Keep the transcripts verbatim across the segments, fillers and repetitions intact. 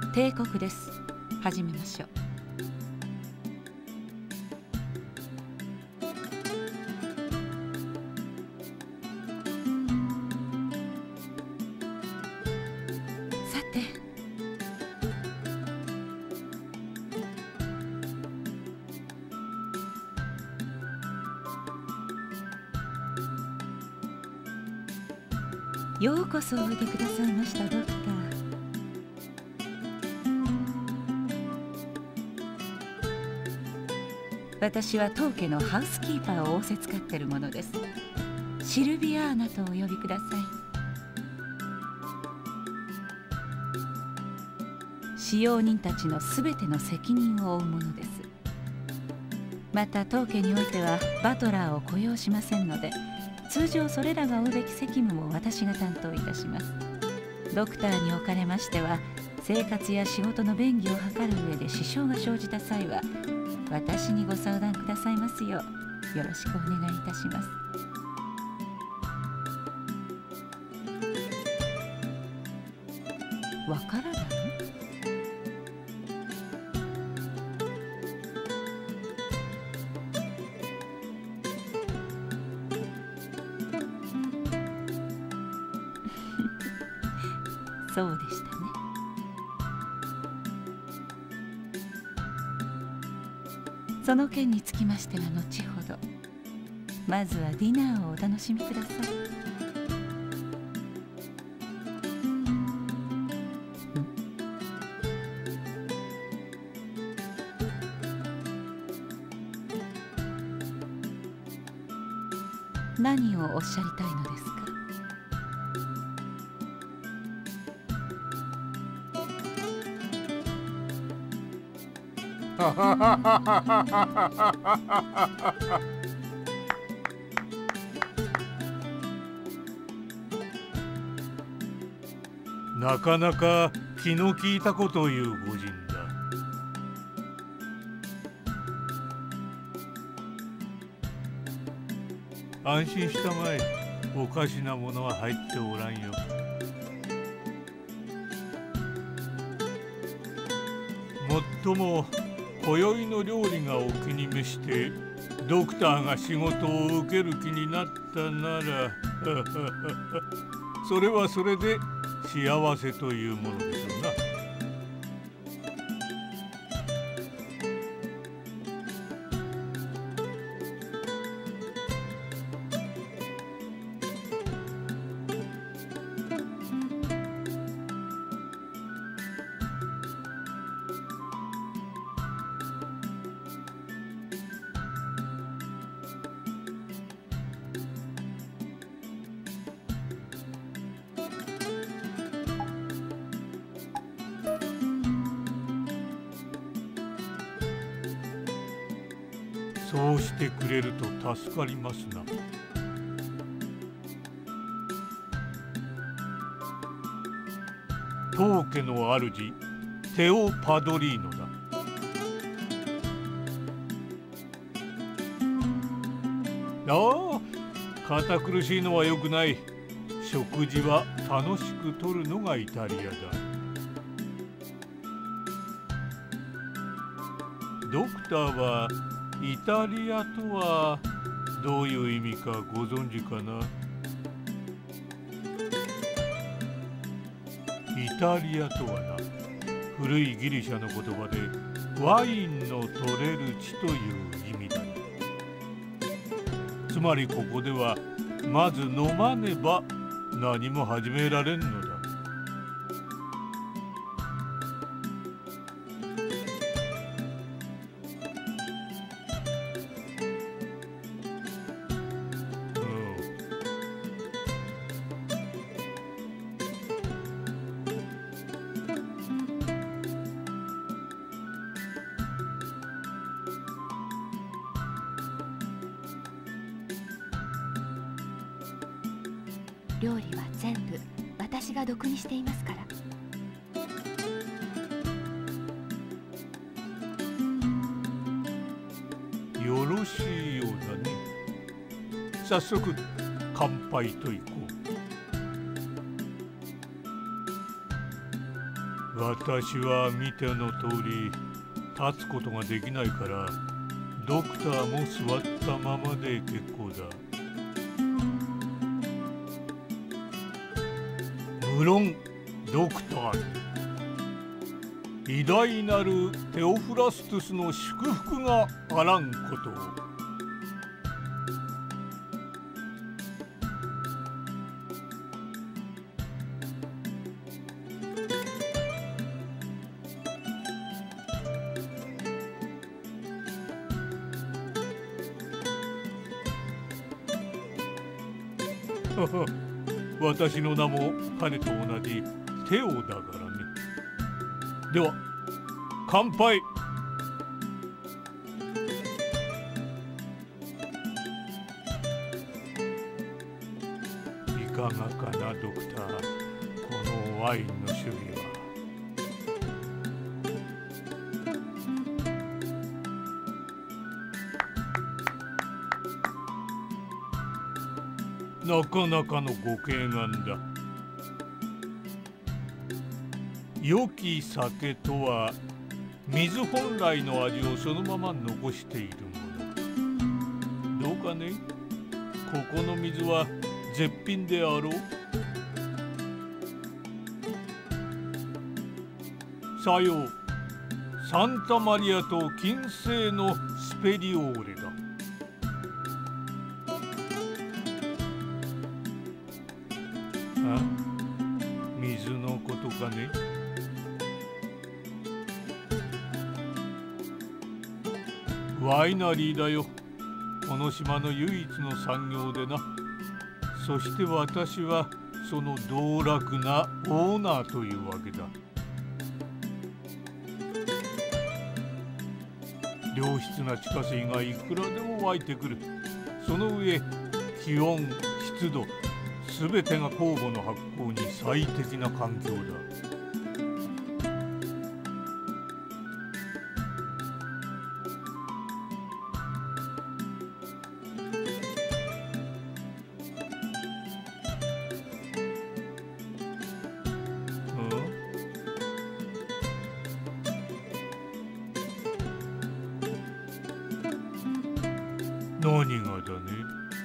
帝国です。始めましょう。さて、ようこそおいでくださいました、ドクター。私は当家のハウスキーパーを仰せつかっているものです。シルビアーナとお呼びください。使用人たちのすべての責任を負うものです。また当家においてはバトラーを雇用しませんので、通常それらが負うべき責務も私が担当いたします。ドクターにおかれましては、生活や仕事の便宜を図る上で支障が生じた際は、私にご相談くださいますようよろしくお願いいたします。わからない？そうでしたね。その件につきましては後ほど。まずはディナーをお楽しみください。何をおっしゃりたいのですか？ なかなか気の利いたことを言う御仁だ。安心したまえ。おかしなものは入っておらんよ。もっとも今宵の料理がお気に召してドクターが仕事を受ける気になったならそれはそれで幸せというものでしょうな。そうしてくれると助かりますな。当家の主テオ・パドリーノだ。ああ、堅苦しいのはよくない。食事は楽しくとるのがイタリアだ。ドクターはイタリアとはどういう意味かご存知かな？イタリアとはな、古いギリシャの言葉でワインの取れる地という意味だよ。つまりここではまず飲まねば何も始められんのだ。 料理は全部私が毒にしていますから。 よろしいようだね。早速乾杯といこう。 私は見ての通り立つことができないから、ドクターも座ったままで結構だ。無論ドクターに偉大なるテオフラストゥスの祝福があらんことを。私の名も彼と同じテオだからね。では乾杯。いかがかなドクター、このワインの種類は。なかなかのご敬願だ。良き酒とは水本来の味をそのまま残しているもの。どうかね、ここの水は絶品であろう。さよう、サンタマリアと金星のスペリオーレだ。あ、水のことかね。ワイナリーだよ。この島の唯一の産業でな。そして私はその道楽なオーナーというわけだ。良質な地下水がいくらでも湧いてくる。その上、気温、湿度、すべてが酵母の発酵に最適な環境だ。何がだね。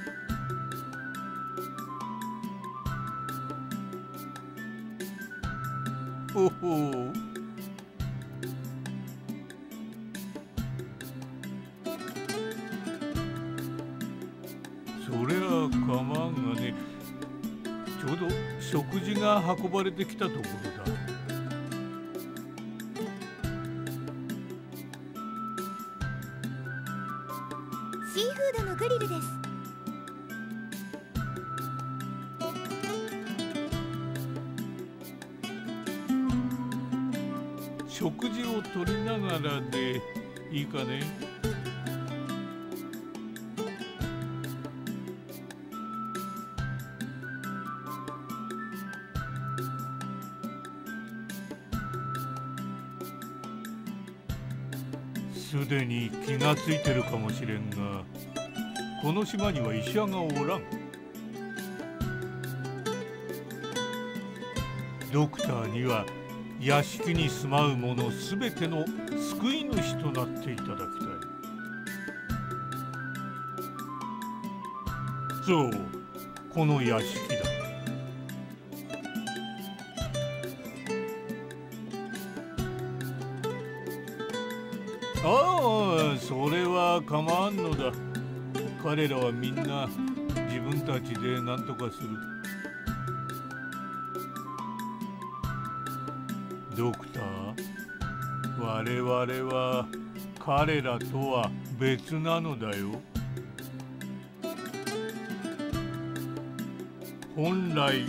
ほほう。そりゃ構わんがね。ちょうど食事が運ばれてきたところだ。 シーフードのグリルです。 食事をとりながらでいいかね。すでに気がついてるかもしれんが、この島には医者がおらん。ドクターには屋敷に住まう者すべての救い主となっていただきたい。そう、この屋敷だ。ああ、それは構わんのだ。彼らはみんな自分たちで何とかする。ドクター、我々は彼らとは別なのだよ。本来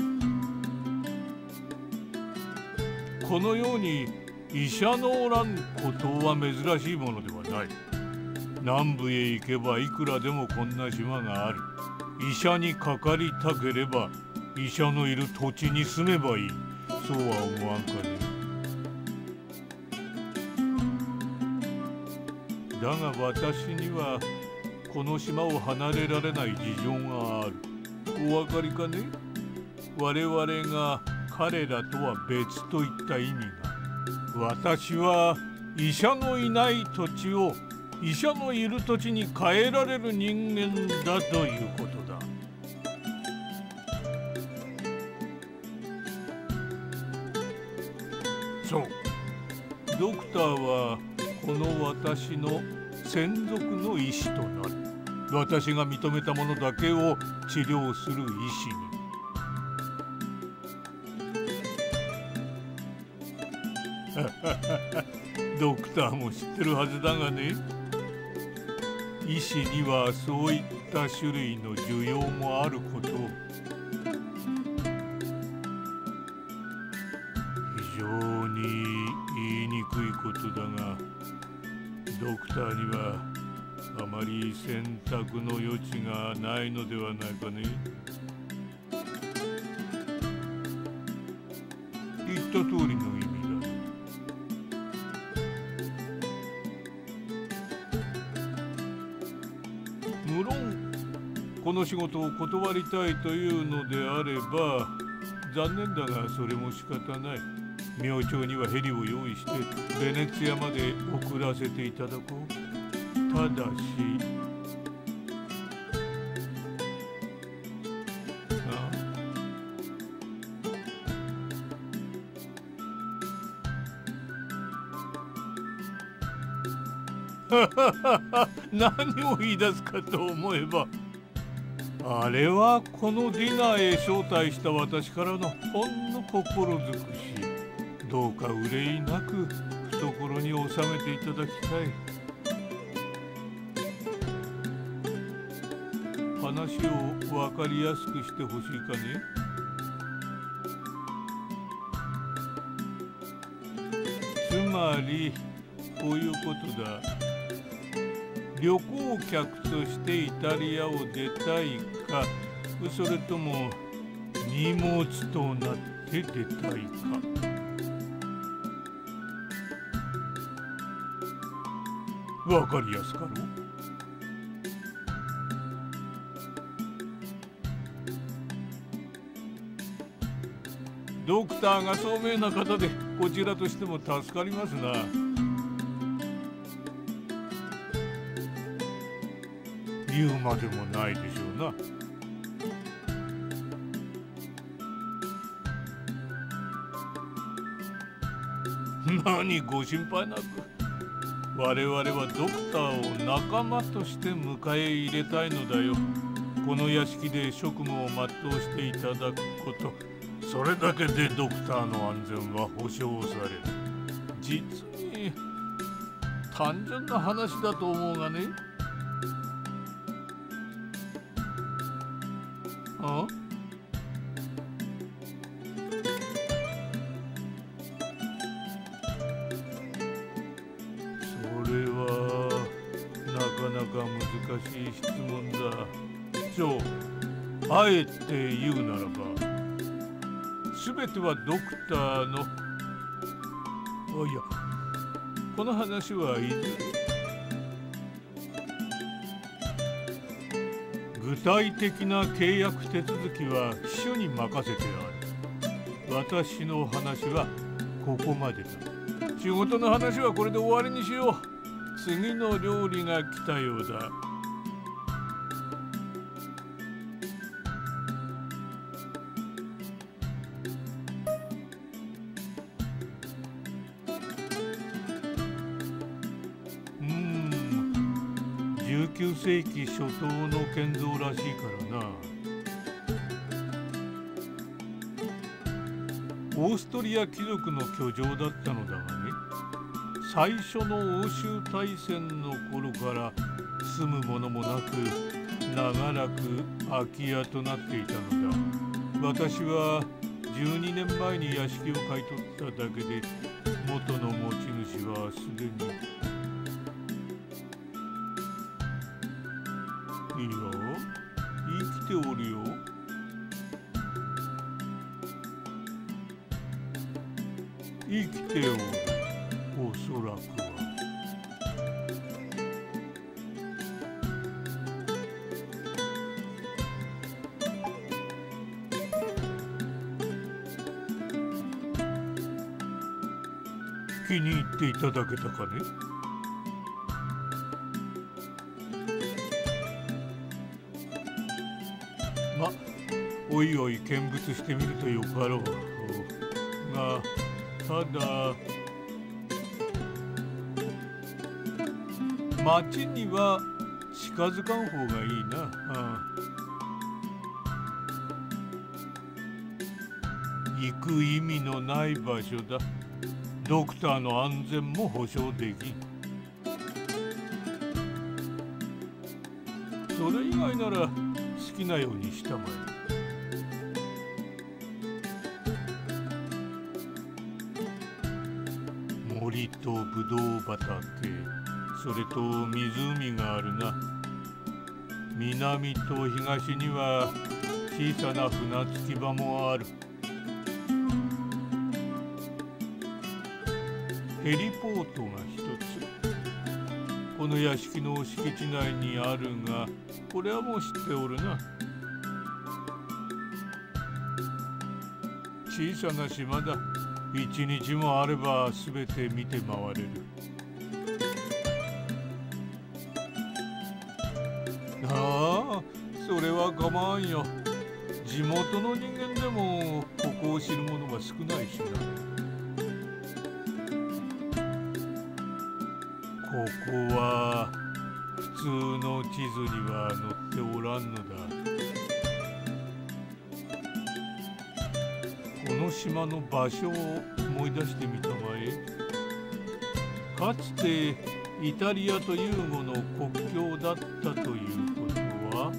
このように医者のおらんことは珍しいものではない。南部へ行けばいくらでもこんな島がある。医者にかかりたければ医者のいる土地に住めばいい。そうは思わんかね。だが私にはこの島を離れられない事情がある。お分かりかね。我々が彼らとは別といった意味が。 私は医者のいない土地を医者のいる土地に変えられる人間だということだ。そう、ドクターはこの私の専属の医師となる。私が認めたものだけを治療する医師に。ドクターも知ってるはずだがね、医師にはそういった種類の需要もあることを。非常に言いにくいことだが、ドクターにはあまり選択の余地がないのではないかね。言った通りの意味だ。無論この仕事を断りたいというのであれば残念だがそれも仕方ない。明朝にはヘリを用意してベネツィアまで送らせていただこう。ただし何を言い出すかと思えば、あれはこのディナーへ招待した私からのほんの心づくし。どうか憂いなく懐に収めていただきたい。話を分かりやすくしてほしいかね。つまりこういうことだ。旅行客としてイタリアを出たいか、それとも荷物となって出たいか。わかりやすかろう。ドクターが聡明な方でこちらとしても助かりますな。言うまでもないでしょうな。何ご心配なく。我々はドクターを仲間として迎え入れたいのだよ。この屋敷で職務を全うしていただくこと、それだけでドクターの安全は保証される。実に単純な話だと思うがね。あ？それはなかなか難しい質問だ。そう、あえて言うならば、すべてはドクターの、あ、いや、この話はいずれ具体的な契約手続きは秘書に任せてある。私の話はここまでだ。仕事の話はこれで終わりにしよう。次の料理が来たようだ。うーん、じゅうきゅうせいき初頭の建造らしいからな。オーストリア貴族の居城だったのだがね、最初の欧州大戦の頃から住むものもなく長らく空き家となっていたのだ。私はじゅうにねんまえに屋敷を買い取っただけで元の持ち主はすでに。いや、生きておるよ。生きておる、おそらくは。 気に入っていただけたかね。ま、おいおい見物してみるとよかろうが、ただ町には近づかん方がいいな。ああ、行く意味のない場所だ。ドクターの安全も保証できん。それ以外なら好きなようにしたまえ。森とぶどう畑、それと湖があるな。南と東には小さな船着き場もある。ヘリポートが一つ、この屋敷の敷地内にあるが、これはもう知っておるな。小さな島だ。一日もあればすべて見て回れる。ああ、それは構わんよ。地元の人間でもここを知る者が少ないしな。ここは普通の地図には載っておらんのだ。この島の場所を思い出してみたまえ。かつてイタリアとユーゴの国境だったということは、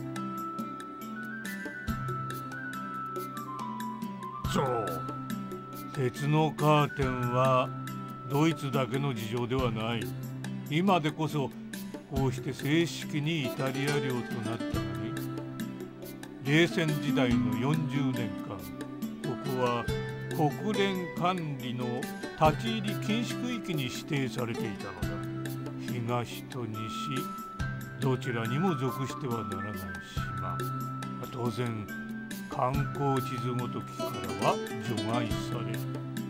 そう、鉄のカーテンはドイツだけの事情ではない。今でこそこうして正式にイタリア領となったのに、冷戦時代のよんじゅうねんかん、ここは国連管理の立ち入り禁止区域に指定されていたのだ。東と西どちらにも属してはならない島。当然観光地図ごときからは除外される。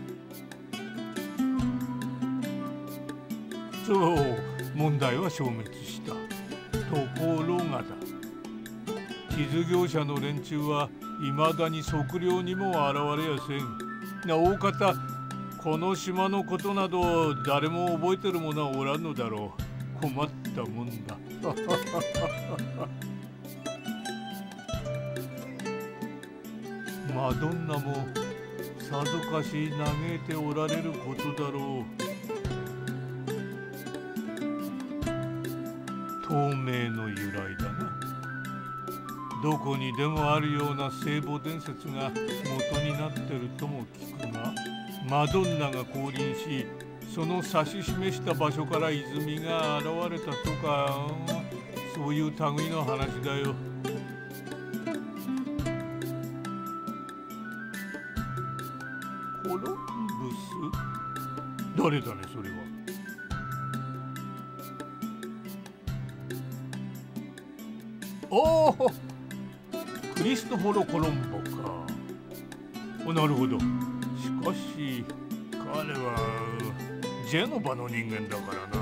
そう、問題は消滅した。ところがだ、地図業者の連中はいまだに測量にも現れやせん。なおかたこの島のことなど誰も覚えてる者はおらんのだろう。困ったもんだ。マドンナもさぞかし嘆いておられることだろう。透明の由来だな。どこにでもあるような聖母伝説が元になってるとも聞くが、マドンナが降臨し、その指し示した場所から泉が現れたとか、そういう類の話だよ。コロンブス？誰だねそれは。おお、クリストフォロ・コロンボか。お、なるほど。しかし彼はジェノバの人間だからな。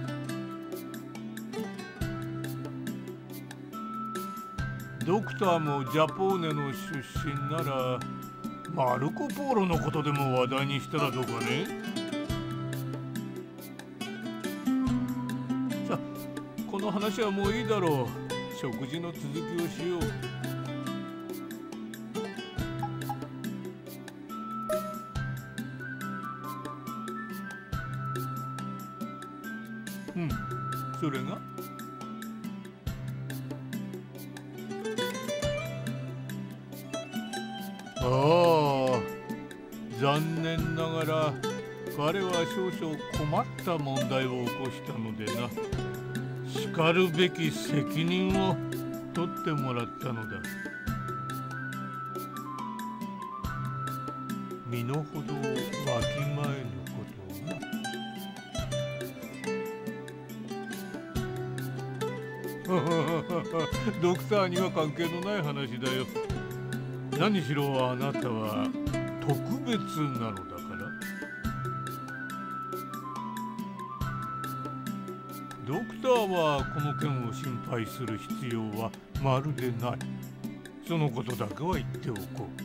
ドクターもジャポーネの出身ならマルコ・ポーロのことでも話題にしたらどうかね。さあ、この話はもういいだろう。食事の続きをしよう。うん、それがああ、残念ながら彼は少々困った問題を起こしたのでな。しかるべき責任を取ってもらったのだ。身の程をわきまえぬことをな。ドクターには関係のない話だよ。何しろあなたは特別なのだから。 ドクターはこの件を心配する必要はまるでない。そのことだけは言っておこう。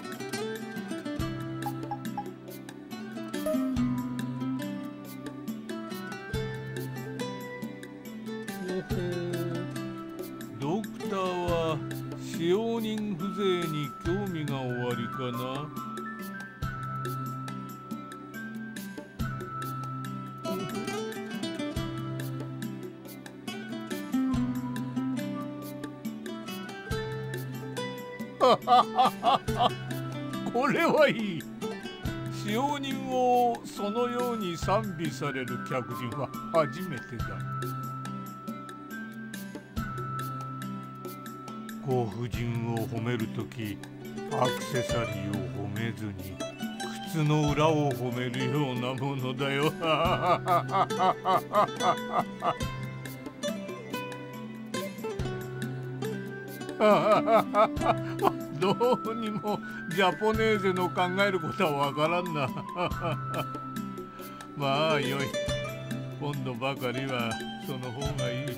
ドクターは使用人風情に興味がおありかな。これはいい。使用人をそのように賛美される客人は初めてだ。ご婦人を褒めるとき、アクセサリーを褒めずに靴の裏を褒めるようなものだよ。どうにもジャポネーゼの考えることはわからんな。まあよい。今度ばかりはその方がいい。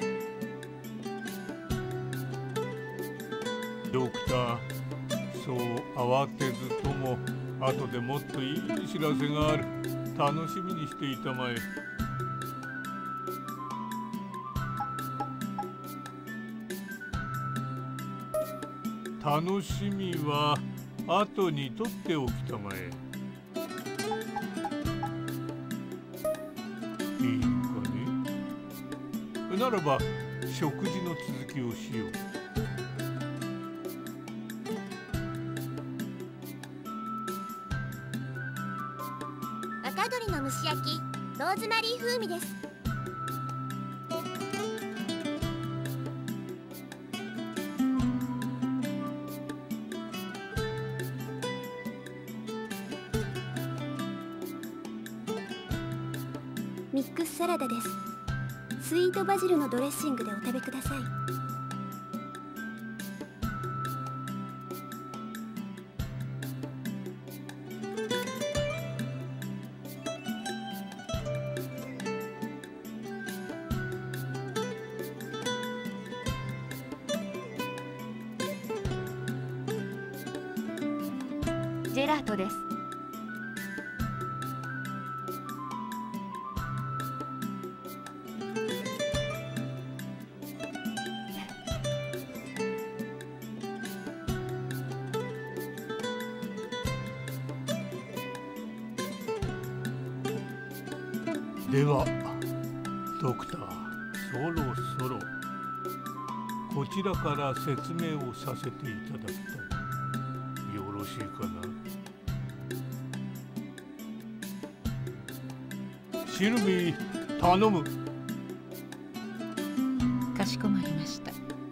ドクター、そう慌てずとも後でもっといい知らせがある。楽しみにしていたまえ。楽しみは後に取っておきたまえ。いいかね。ならば食事の続きをしよう。 若鶏の蒸し焼き、ローズマリー風味です。ミックスサラダです。スイートバジルのドレッシングでお食べください。 ジェラートです。 ではドクター、そろそろこちらから説明をさせていただきたい。よろしいかな。シルビー、頼む。 かしこまりました。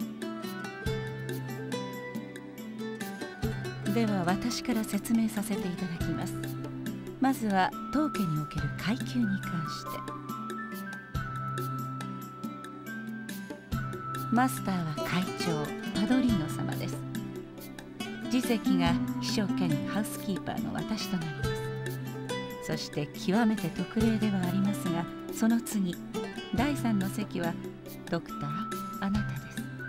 では私から説明させていただきます。まずは当家における階級に関して。マスターは会長パドリーノ様です。次席が秘書兼ハウスキーパーの私となります。そして極めて特例ではありますが、その次だいさんの席はドクター、あなたです。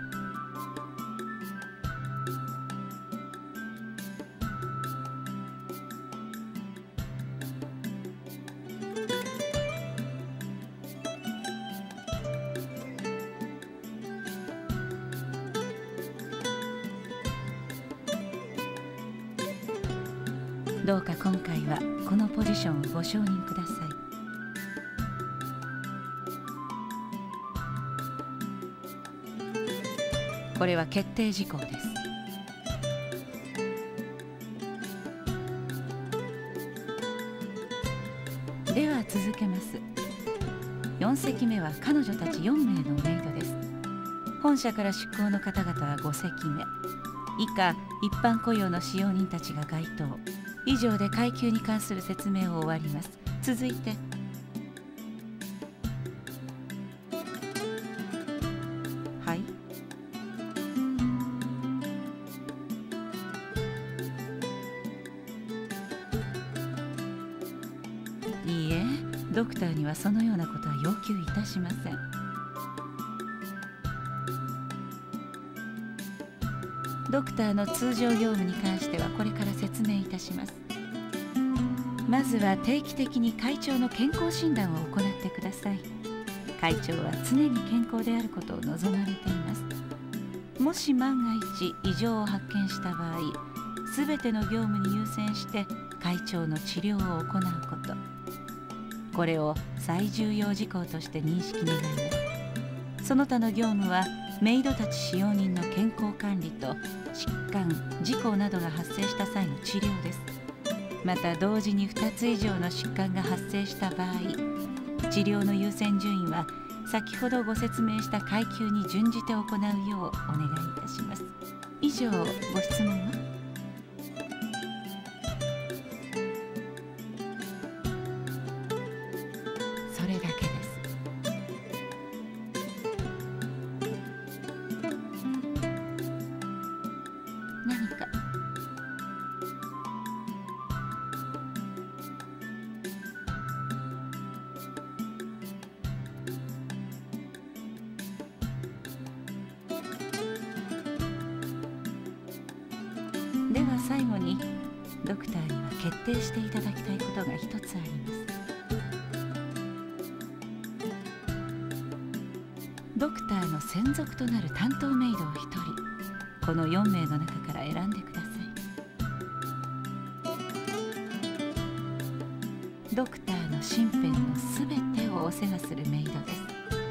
どうか今回はこのポジションをご承認ください。これは決定事項です。では続けます。よん席目は彼女たちよん名のメイドです。本社から出向の方々はご席目。以下一般雇用の使用人たちが該当。以上で階級に関する説明を終わります。続いてはい。いいえ、ドクターにはそのようなことは要求いたしません。ドクターの通常業務に関してはこれから説明いたします。まずは定期的に会長の健康診断を行ってください。会長は常に健康であることを望まれています。もし万が一異常を発見した場合、すべての業務に優先して会長の治療を行うこと、これを最重要事項として認識願います。その他の業務はメイドたち使用人の健康管理と疾患、事故などが発生した際の治療です。また同時にふたつ以上の疾患が発生した場合、治療の優先順位は先ほどご説明した階級に準じて行うようお願いいたします。以上、ご質問は？それだけです。何か？では最後にドクターには決定していただきたいことが一つあります。ドクターの専属となる担当メイドを一人、このよんめいの中から選んでください。ドクターの身辺のすべてをお世話するメイドです。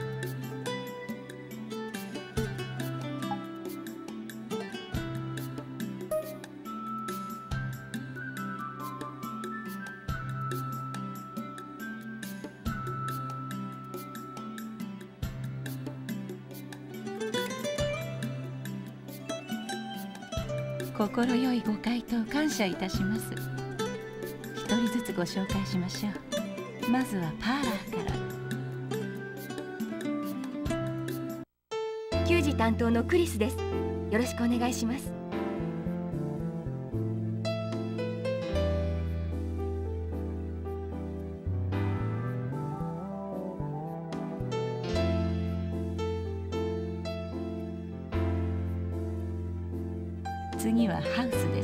心よいご回答感謝いたします。一人ずつご紹介しましょう。まずはパーラーから。 給仕担当のクリスです。よろしくお願いします。 次はハウスです。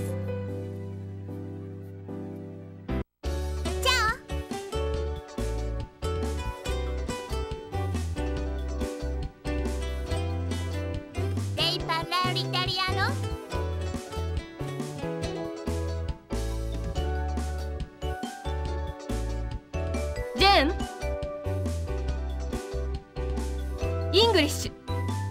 じゃあレイパラリタリアノジェーン、イングリッシュ。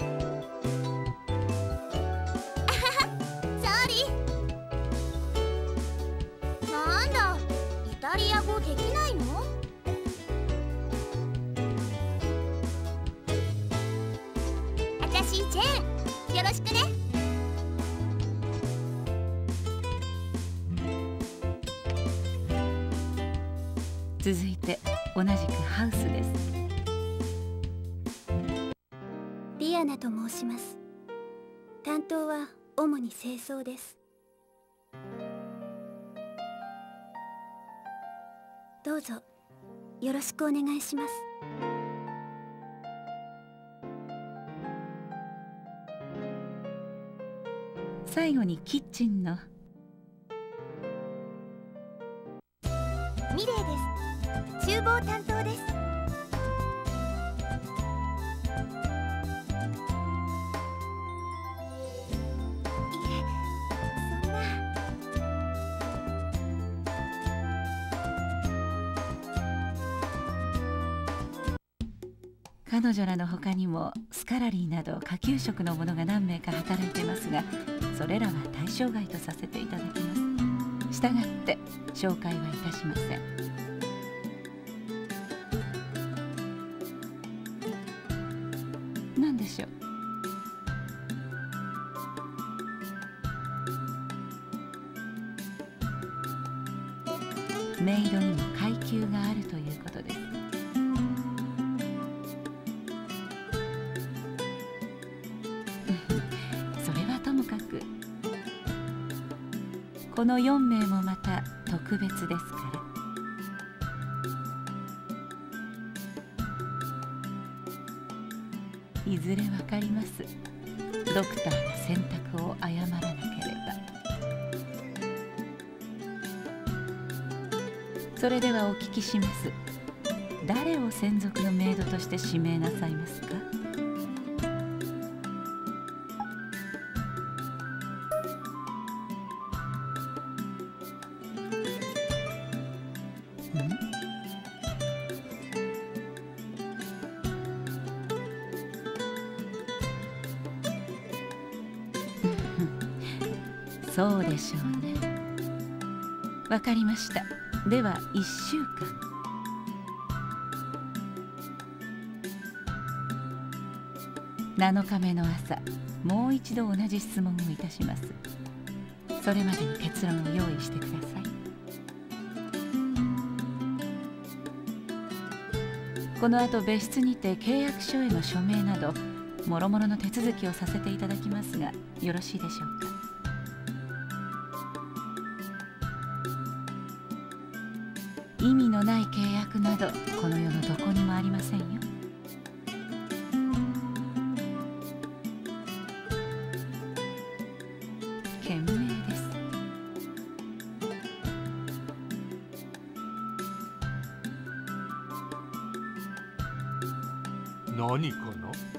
イタリア語できないの？私ジェーン、よろしくね。 続いて同じくハウスです。 ディアナと申します。担当は主に清掃です。どうぞよろしくお願いします。 最後にキッチンのミレイです。厨房担当です。 彼女らの他にもスカラリーなど下級職の者が何名か働いていますが、それらは対象外とさせていただきます。したがって紹介はいたしません。何でしょう？メイドにも階級があるということです。それはともかく、このよんめいもまた特別ですから。 いずれわかります。ドクターが選択を誤らなければ。それではお聞きします。誰を専属のメイドとして指名なさいますか？そうでしょうね。わかりました。ではいっしゅうかん。なのかめの朝、もう一度同じ質問をいたします。それまでに結論を用意してください。この後別室にて契約書への署名などもろもろの手続きをさせていただきますが、よろしいでしょうか。意味のない契約などこの世のどこにもありませんよ。賢明です。 何かな？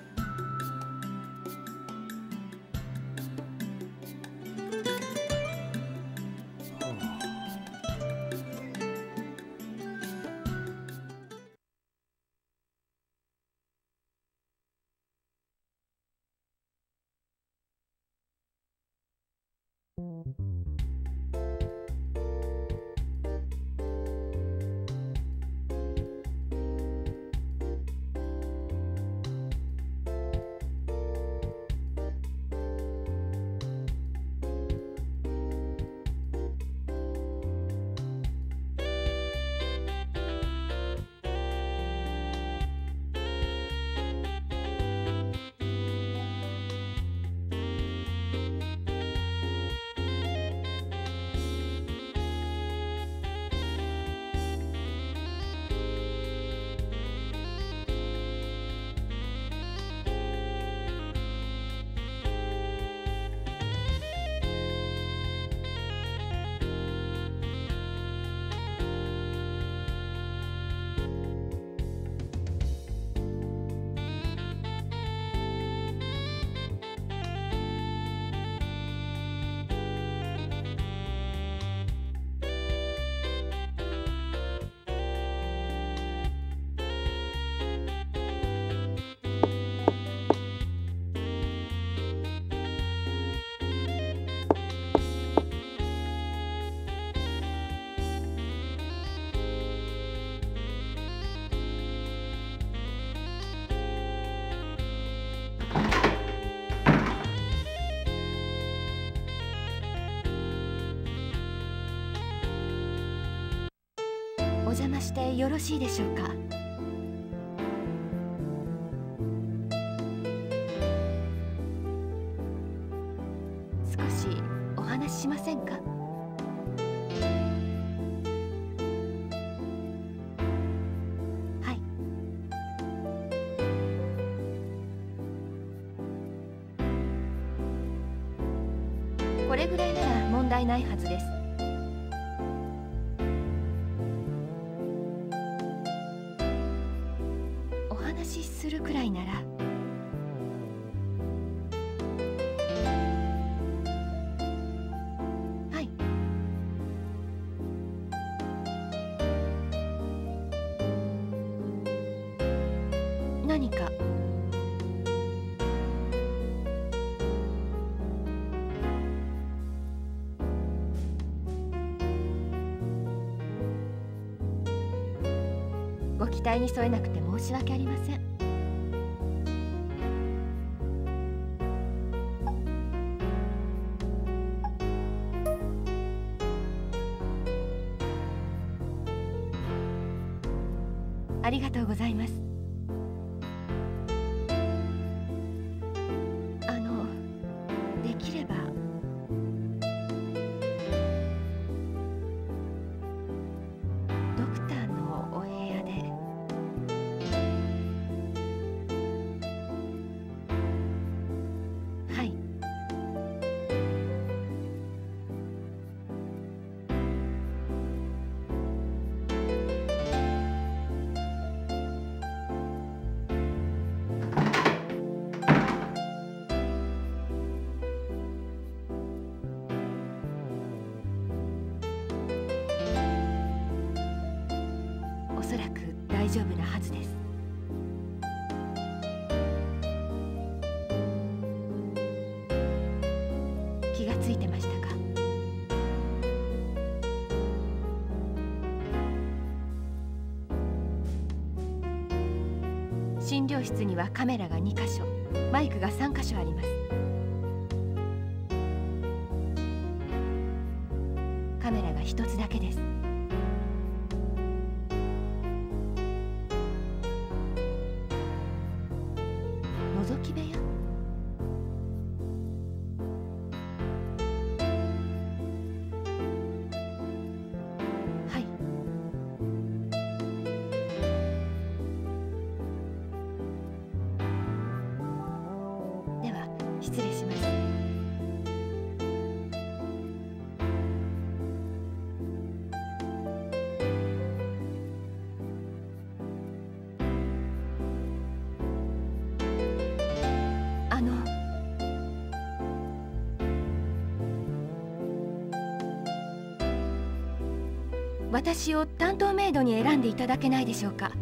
お邪魔してよろしいでしょうか。少しお話ししませんか。はい。これぐらいなら問題ないはずです。するくらいなら。はい。何か。ご期待に添えなくて申し訳ありません。ありがとうございます。あの、できればドクターのお部屋で。 丈夫なはずです。気がついてましたか？診療室にはカメラがにかしょ、マイクがさんかしょあります。カメラがひとつだけです。覗き部屋？はい。では失礼します。あの私を担当メイドに選んでいただけないでしょうか。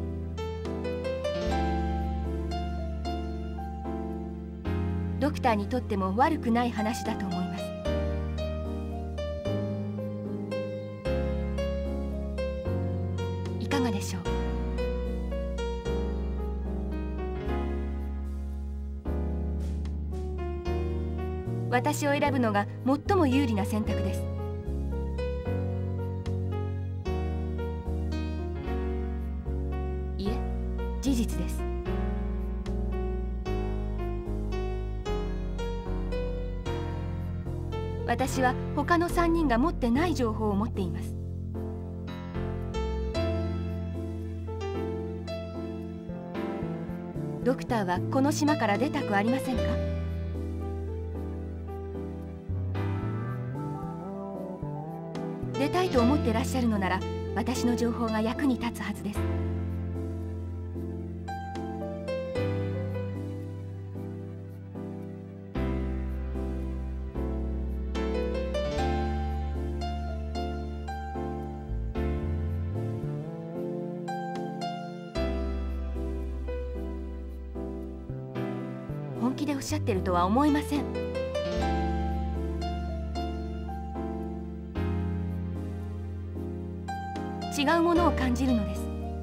ドクターにとっても悪くない話だと思います。いかがでしょう。私を選ぶのが最も有利な選択です。いえ、事実です。私は他のさんにんが持ってない情報を持っています。ドクターはこの島から出たくありませんか？出たいと思ってらっしゃるのなら、私の情報が役に立つはずです。本気でおっしゃってるとは思えません。違うものを感じるのです。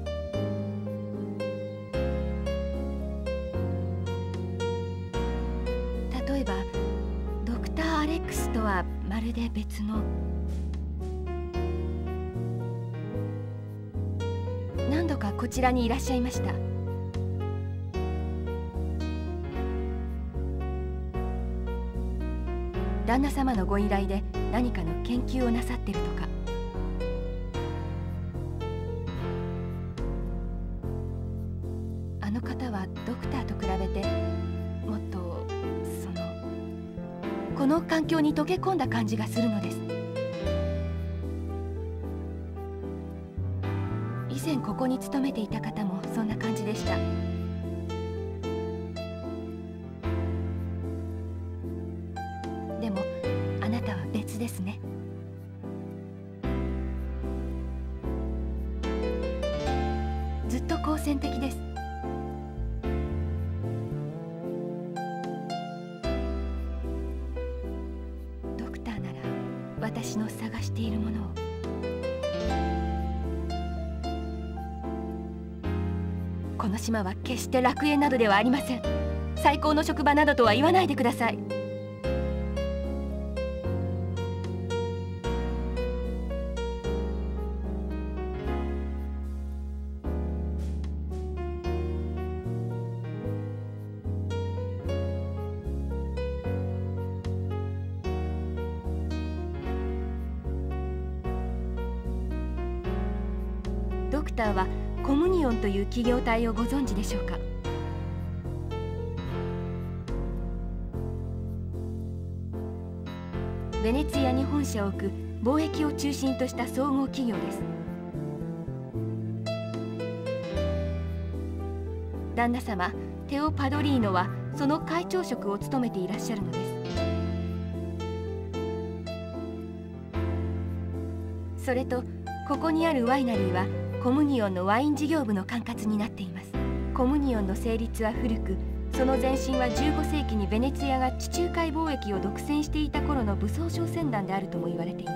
例えばドクター・アレックスとはまるで別の、何度かこちらにいらっしゃいました。旦那様のご依頼で何かの研究をなさってるとか。あの方はドクターと比べてもっとそのこの環境に溶け込んだ感じがするのです。以前ここに勤めていた方もそんな感じでした。でもあなたは別ですね。ずっと好戦的です。ドクターなら私の探しているものを。この島は決して楽園などではありません。最高の職場などとは言わないでください。ドクターはコムニオンという企業体をご存知でしょうか。ベネツィアに本社を置く貿易を中心とした総合企業です。旦那様テオ・パドリーノはその会長職を務めていらっしゃるのです。それとここにあるワイナリーはコムニオンのワイン事業部の管轄になっています。コムニオンの成立は古く、その前身はじゅうごせいきにベネツィアが地中海貿易を独占していた頃の武装商船団であるとも言われています。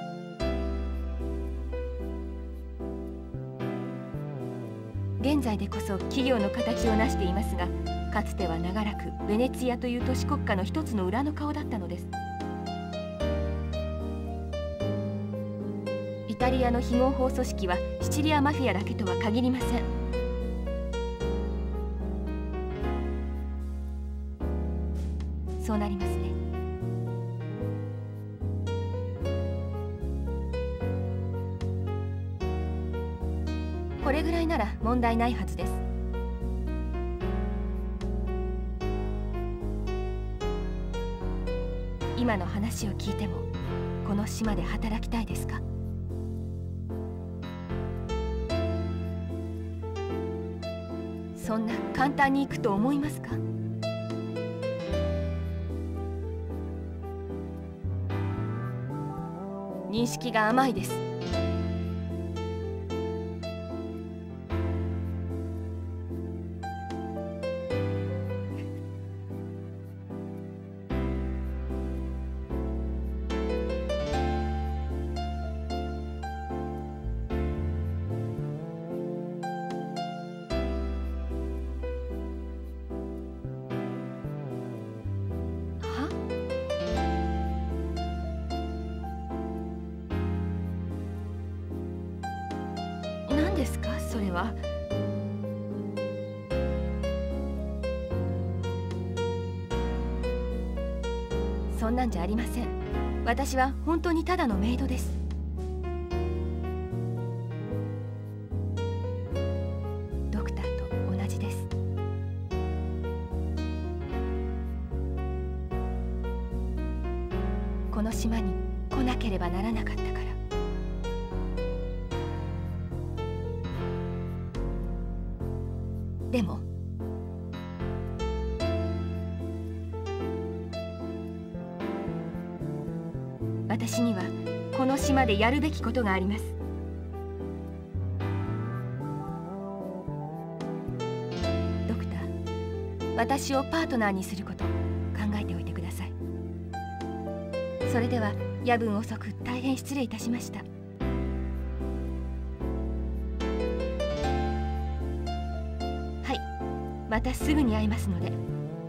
現在でこそ企業の形を成していますが、かつては長らくベネツィアという都市国家の一つの裏の顔だったのです。イタリアの非合法組織はシチリアマフィアだけとは限りません。そうなりますね。これぐらいなら問題ないはずです。今の話を聞いてもこの島で働きたいですか？そんな簡単に行くと思いますか？認識が甘いです。何ですかそれは？そんなんじゃありません。私は本当にただのメイドです。ドクターと同じです。この島に来なければならなかったから。でも私にはこの島でやるべきことがあります。ドクター、私をパートナーにすること考えておいてください。それでは夜分遅く大変失礼いたしました。またすぐに会いますので。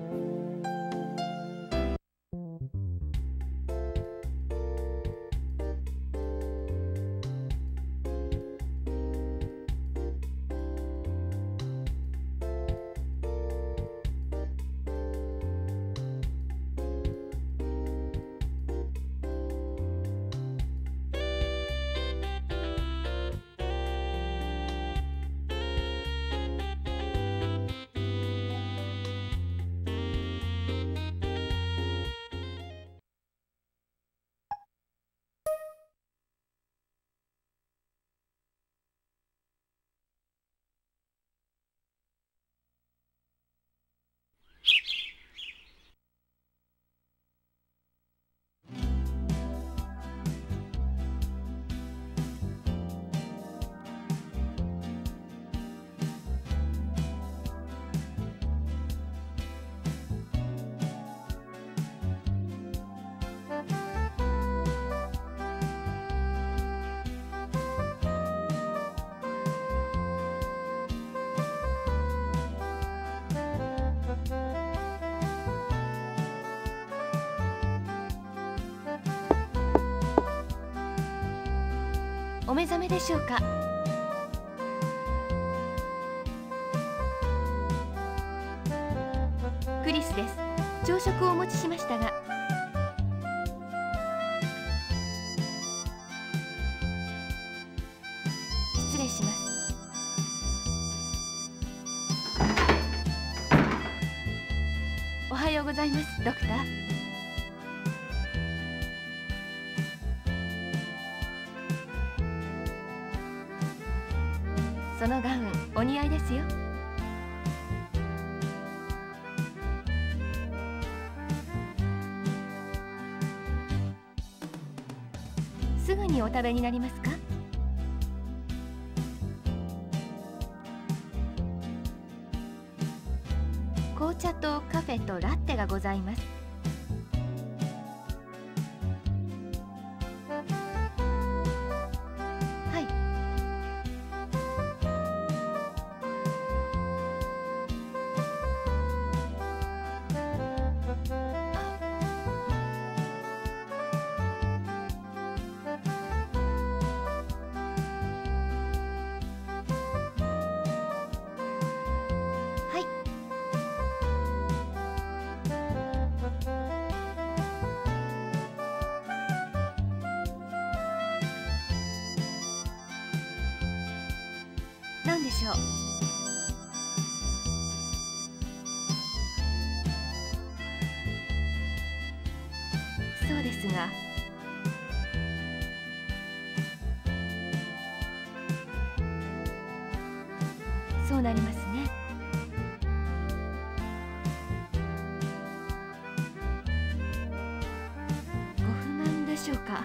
お目覚めでしょうか？クリスです。朝食をお持ちしましたが。失礼します。おはようございます、ドクター。そのガウンお似合いですよ。すぐにお食べになりますか？ 紅茶とカフェとラッテがございます。はい。はい。何でしょう。そうですが、そうなりますね。ご不満でしょうか。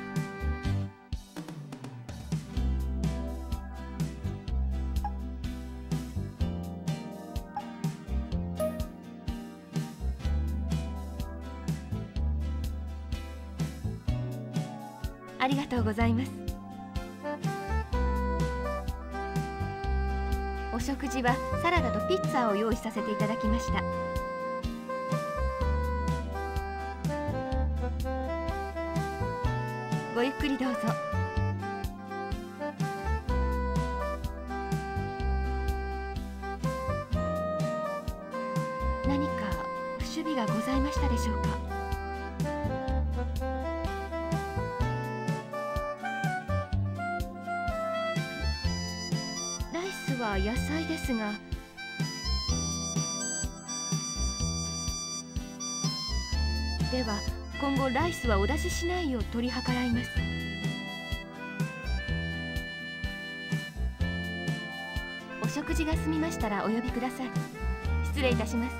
ありがとうございます。お食事はサラダとピッツァを用意させていただきました。ごゆっくりどうぞ。何か不守備がございましたでしょうか。ライスは野菜ですが、では今後ライスはお出ししないよう取り計らいます。お食事が済みましたらお呼びください。失礼いたします。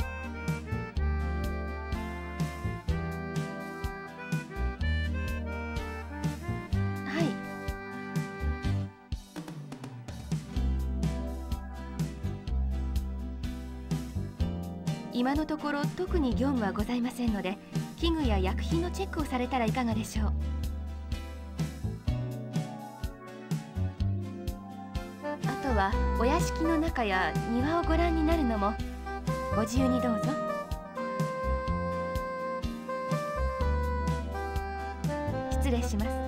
はい。今のところ特に業務はございませんので、器具や薬品のチェックをされたらいかがでしょう。あとはお屋敷の中や庭をご覧になるのもご自由にどうぞ。失礼します。